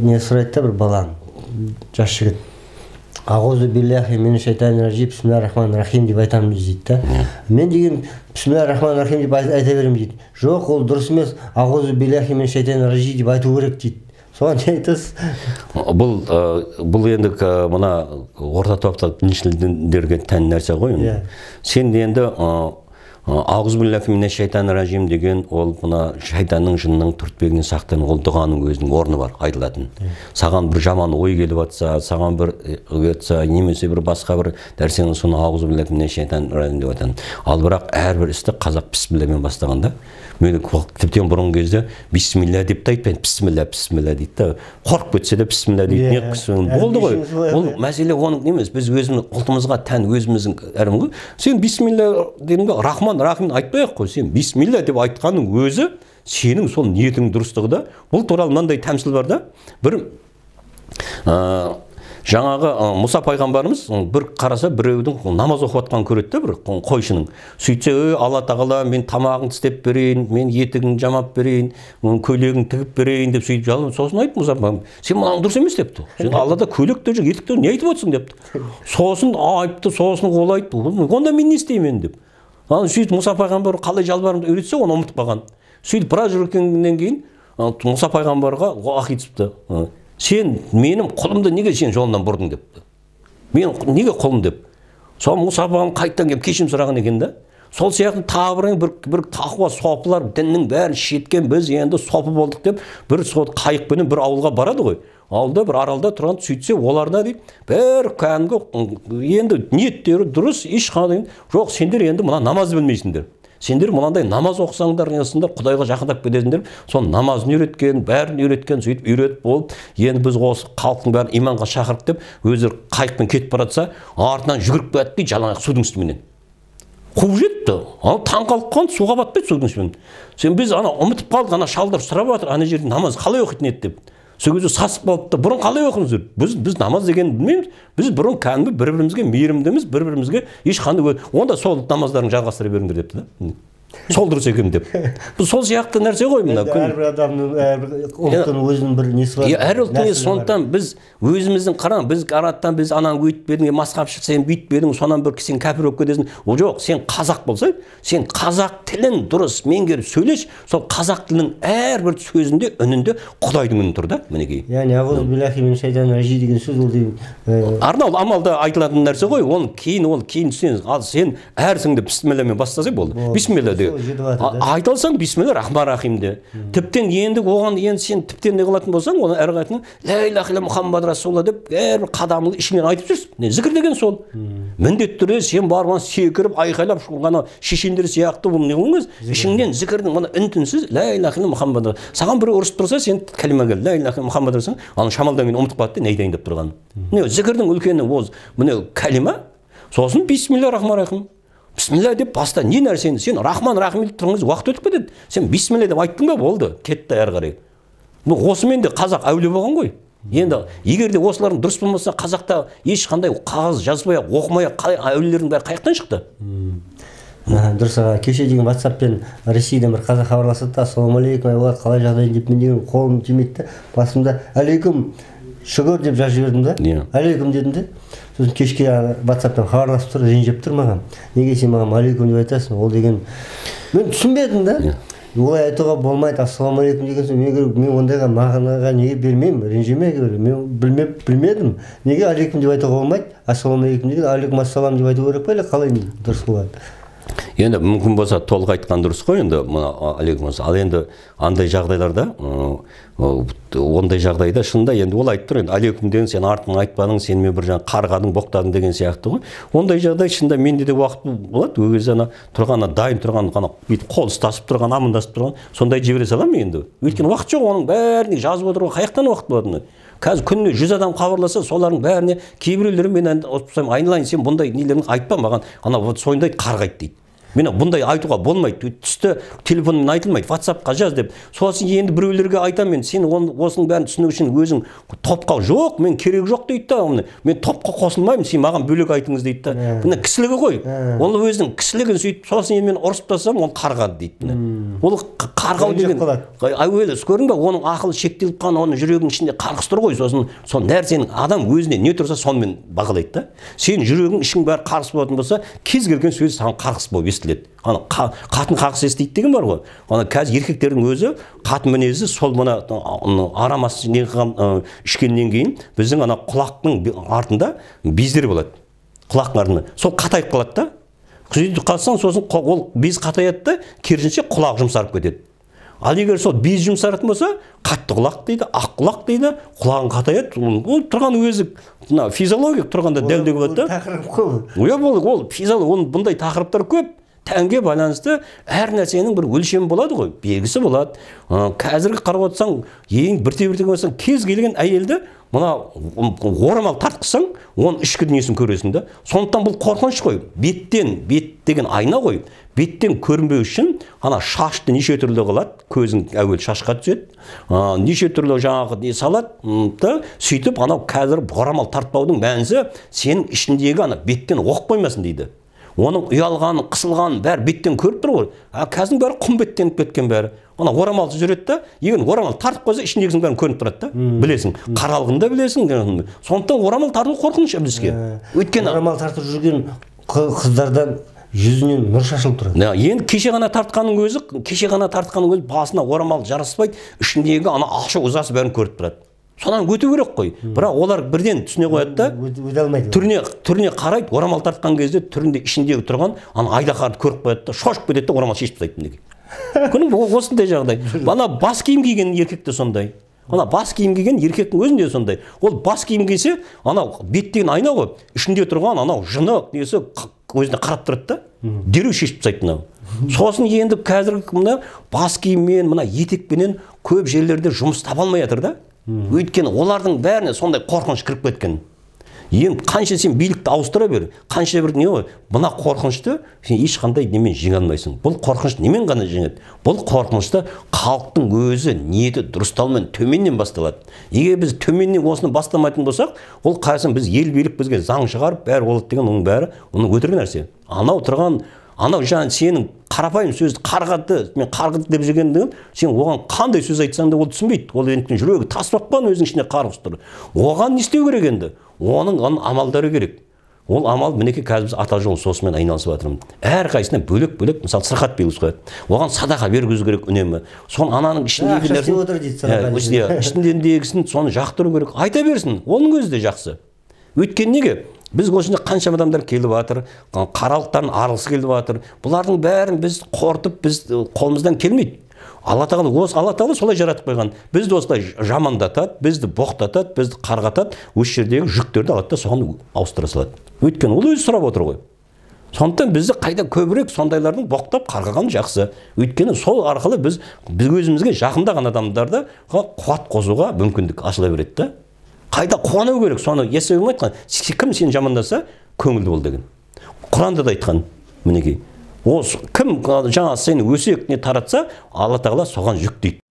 не сұрайды да бір балаң, жас жігіт. Ағузу биллахи минаш шайтанир раджим, бисмиллахир рахманир рахим деп айтамын дейді да. Мен деген бисмиллахир рахманир рахим деп айта беремін дейді. Жоқ, ол дұрыс емес. Ағузу биллахи минаш шайтанир раджим деп айту керек дейді. Соған не айтасыз? Бұл енді мына орта топта діншілдерге тән нәрсе ғой. Сен енді Ағузубиллахи минаш шайтанир раджим деген ол мына шайтанның жынның түртпегінен сақтан ол дұғаның өзінің орны бар, айтылатын. Саған бір жаман ой келіп жатса, саған бір өтсе, немесе бір басқа бір нәрсені соны Ағузубиллахи минаш шайтанир раджим деп айтады. Ал бірақ әрбір істі қазақ бисмиллямен бастағанда, мен тіптен бұрын кезде бисмилля деп те айтпайды, бисмилля дейді да. Қорқып кетсе де бисмилля дейді. Не болды ғой. Ол мәселе оның емес. Біз өзіміз ұлтымызға тән өзіміздің әрім ғой. Сен бисмилля дегенде рахман рахим айтпай-ақ қой. Сен бисмилля деп айтқанның өзі сенің сол ниетің дұрыстығы да. Бұл туралы мынандай тәмсіл бар да. Бір жаңағы Мұса пайғамбарымыз бір қараса біреудің намаз оқып жатқанын көреді де, бір қойшының. Сөйтсе, Алла тағала мен тамағын істеп берейін, мен етігін жамап берейін, көйлегін тігіп берейін деп сөйтіп жалып. Сосын айтты Мұса пайғамбар, сен мынаны дұрыс емес депті. Сен Аллада көйлек те жоқ, етік те не айтып отырсың депті. Сосын айтты, сосын ол айтты. Онда мен не істеймін деп. Сөйтіп Мұса пайғамбар қалай жалбарымды үйретсе, оны ұмытып қалған. Сөйтіп біраз жүргеннен кейін Мұса пайғамбарға уақыт етіпті. Сен менің құлымды неге сен жолынан бұрдың депті. Мен неге құлым деп. Сол Мұса пайғамбар қайттан келіп кешірім сұраған екен да. Сол сияқты табырың бір тақуа сопылар діннің бәрін шеткен біз енді сопы болдық деп бір қайықпенен бір ауылға барады ғой. Ауылда бір аралда тұрған сөйтсе оларда дейді бір кәдімгі енді ниеттері дұрыс ешқандай жоқ, сендер енді мына намаз білмейсіңдер. Сендер мынандай намаз оқысаңдар, Құдайға жақындап кетесіңдер. Сон намазын үйреткен, бәрін үйреткен, сөйтіп үйретіп болып, енді біз осы халықтың бәрін иманға шақырып деп, өздері қайықпен кетіп баратса, артынан жүгіріп кетті жалаңаяқ судың үстіменен. Қуып жетті. Таң қалқан суға батпайды судың үстімен. Сен біз ұмытып қалдық, шалдар сұрап жатыр, ана жерде намаз қалай оқитын еді деп. Сол кезде сасып қалыпты. Бұрын қалай оқыңыздар? Біз намаз дегенді білмейміз. Біз бұрын кәдімгі бір-бірімізге мейірімдіміз, бір-бірімізге ешқандай онда сол намаздарын жалғастыра беріңдер депті да. Сол дұрыс екен деп. Сол сияқты нәрсе ғой мына. Әрбір адамның, әрбір ұлттың өзінің бір несі бар. Әр ұлттың несі, сондықтан біз өзіміздің қараң, біз араттан біз ананы өйтіп бердің, масқап шықсаң бүйтіп бердің, сонан бір сен кәпір болып кетесің. Ол жоқ, сен қазақ болсаң, сен қазақ тілін дұрыс меңгеріп сөйлеш, сол қазақ тілінің әрбір сөзінде, үнінде Құдайдың үні тұр да, мінекей. Яғни Ағузу биллахи минаш шайтанир раджим деген сөз ол деген арнаулы амалда айтылатын нәрсе ғой. Оны кейін түсінесің. Ал сен әрсіңді бисмиллямен бастасаң болды. Бисмилля айта алсаң бисмилля рахман рахим де. Тіптен енді оған енді сен тіптен не қылатын болсаң, оны әрі қаратың ла илаха илля Мұхаммад расулалла деп әрбір қадамын ішіңнен айтып жүрсің. Зікір деген сол. Міндетті түрде сен барған секіріп айқайлап ғана шешендер сияқты бұл не қылыңыз. Ішіңнен зікірдің мына үн-түнсіз ла илаха илля Мұхаммад. Саған біреу ұрысып тұрса, сен кәлимаға ла илаха илля Мұхаммад десең, аны шамалдан кейін ұмытып қалды, не айтайын деп тұрған. Міне зікірдің үлкені ол міне кәлима, сосын бисмилля рахман рахим. Бисмилля деп баста не нәрсені, сен рахман рахим деп тұрыңыз, уақыт өтіп кетеді. Сен бисмилля деп айттың ба, болды, кетті әрі қарай. Осымен де қазақ әулие болған ғой. Енді егер де осылардың дұрыс болмаса, қазақта ешқандай қағаз жазбай, оқымай, әулиелердің бәрі қаяқтан шықты? Дұрыс, кеше деген WhatsApp-пен Ресейден бір қазақ хабарласады да, ассалаумағалейкум, Айболат, қалай жағдайың деп, мен деген қолым тимейді де, басымда алейкум шүгір деп жазып жібердім да, алейкум дедім де. Сосын кешке WhatsApp-тан хабарласып тұр, ренжіп тұр маған. Неге сен маған алейкум деп айтасың? Ол деген мен түсінбедім да. Олай айтуға болмайды, ассалаумағалейкум деген соң мен ондайға мағынаға неге бермеймін, ренжімеге беремін. Мен білмедім. Неге алейкум деп айтуға болмайды? Ассалаумағалейкум деген алейкум ассалам деп айту керек па, или қалай дұрыс болады? Енді мүмкін болса толық айтқан дұрыс қой, енді алейкум ассалам. Ал енді андай жағдайларда, ондай жағдайда шынында енді ол айтып тұр, енді алейкум деген сен артын айтпадың, сен мен бір жаңа қарғадың, боқтадың деген сияқты ғой. Ондай жағдай шынында менде де уақыт болады, ол кезде тұрған дайын тұрған ғана бүйтіп қол ұстасып тұрған, амандасып тұрған, сондай жібере саламын енді. Өйткені уақыт жоқ, оның бәріне жазып отыруға қаяқтан уақыт болады? Қазір күніне 100 адам хабарласа, солардың бәріне кейбіреулері мен айналайын, сен бұндай нелерін айтпа маған, ана сондайды қарғайды дейді. Мені бұндай айтуға болмайды, түсті телефонмен айтылмайды, WhatsApp-қа жаз деп. Сосын енді біреулерге айтамын, сен осының бәрін түсіну үшін өзің топқа жоқ, мен керек жоқ дейді да, мен топқа қосылмаймын, сен маған бөлек айтыңыз дейді да. Бұны кісілігі ғой. Ол өзінің кісілігін сөйтіп, сосын енді мен ұрысып тастасам, ол қарғады дейді. Ол қарғау деген әуелі көрдің бе, оның ақылы шектеліп қалған, оның жүрегінің ішінде қарғыс тұр ғой, сосын сол нәрсенің адам өзіне не тұрса сонымен бағалайды да. Сен жүрегің ішің бәрі қарғыс болатын болса, кез келген сөз саған қарғыс болып естіледі. Ана қатын қарғыс естиді деген бар ғой. Ана қазір еркектердің өзі қатын мінезі сол мына арамас не қылған ішкеннен кейін біздің ана құлақтың артында бездер болады. Құлақтың артында. Сол қатайып қалады да. Сөйтіп қалсаң, сосын ол без қатаяды да, керісінше құлақ жұмсарып кетеді. Ал егер сол без жұмсаратын болса, қатты құлақ дейді, ақ құлақ дейді, құлағың қатаяды. Ол тұрған өзі физиология тұрғанда дәлдігі болады да. Тақырып көп. Ол физиология, бұндай тақырыптар көп. Тәнге байланысты әр нәрсенің бір өлшемі болады ғой, белгісі болады. Қазіргі қарап отырсаң, ең бірте-бірте болсаң, кез келген әйелді мына орамал тартқызсаң, оның ішкі дүниесін көресің да. Сондықтан бұл қорқыныш қой. Бет деген айна ғой. Беттен көрінбеу үшін ана шашты неше түрлі қылады, көзің әуел шашқа түседі, неше түрлі жаңағы не салады, сөйтіп анау қазір орамал тартпаудың мәнісі сенің ішіндегі ана беттен оқ қоймасын дейді. Оның ұялғаны, қысылғаны бәрі беттен көріп тұр ғой. Қазір бәрі құм беттеніп кеткен бәрі. Ана орамалды жүреді да, егер орамал тартып қойса, ішіндегісінің бәрін көрініп тұрады да. Білесің, қаралғында білесің. Сондықтан орамал тарту қорқыныш бізде. Өйткені орамал тартып жүрген қыздардан жүзінен нұр шашылып тұрады. Енді кеше ғана тартқанның өзі басына орамал жараспайды, ішіндегі ана ақша ұзасы бәрін көріп тұрады. Содан өту керек қой. Бірақ олар бірден түсіне қояды да, өте алмайды. Түріне қарайды, орамал тартқан кезде түрінде ішіндегі тұрған ана айдаһарды көріп қояды да, шошып кетеді да, орамал шешіп тастайды мінекей. Күнім осындай жағдай. Ана бас киім киген еркек те сондай. Ана бас киім киген еркектің өзінде сондай. Ол бас киім кисе, анау бет деген айна ғой, ішінде тұрған анау жыны несі өзіне қарап тұрады да, дереу шешіп тастайды мынау. Сосын енді қазіргі мына бас киіммен, мына етекпенен көп жерлерде жұмыс таба алмай жатыр да. Өйткені олардың бәріне сондай қорқыныш кіріп кеткен. Енді қанша сен билікті ауыстыра бер, қанша бір не ғой, мына қорқынышты сен ешқандай немен жеңе алмайсың. Бұл қорқыныш немен ғана жеңеді? Бұл қорқынышты халықтың өзі ниеті дұрысталмен төменнен басталады. Егер біз төменнен осыны бастамайтын болсақ, ол қайсын біз ел билік бізге заң шығарып, бәрі болады деген оның бәрі оның өтірік нәрсе. Анау тұрған анау жаңа сенің қарапайым сөзді мен қарғыды деп жүргенде, сен оған қандай сөз айтсаң да ол түсінбейді. Ол енді жүрегі тас баққан өзінің ішінде қарғыс тұр. Оған не істеу керек енді? Оның амалдары керек. Ол амал мінекей қазір біз ата жолы сосымен айналысып жатырмыз. Әрқайсысына бөлек-бөлек, мысалы сырқат белгісі қояды. Оған садақа бергізу керек үнемі. Соның ананың ішіндегі нәрсін, ішіндегісін соны жақтыру керек. Айта берсін, оның өзі де жақсы. Өйткені неге? Біз осында қанша адамдар келіп жатыр, қаралықтарын арғысы келіп жатыр. Бұлардың бәрін біз қорытып, біз қолымыздан келмейді. Алла Тағала солай жаратып қойған. Бізді осылай жамандатады, бізді боқтатады, бізді қарғатады, осы жердегі жүктерді алады да соған ауыстыра салады. Өйткені ол өзі сұрап отыр ғой. Сондықтан бізді қайда көбірек сондайлардың боқтап қарғаған жақсы. Өйткені сол арқылы біз өзімізге жақындаған адамдарды қуат қосуға мүмкіндік ашыла береді да. Қайда қуану керек, соны есебім айтқан. Кім сені жамандаса, көңілді бол деген. Құранда да айтқан, мінекей. Кім жаңа сені өсек не таратса, Алла Тағала соған жүк дейді.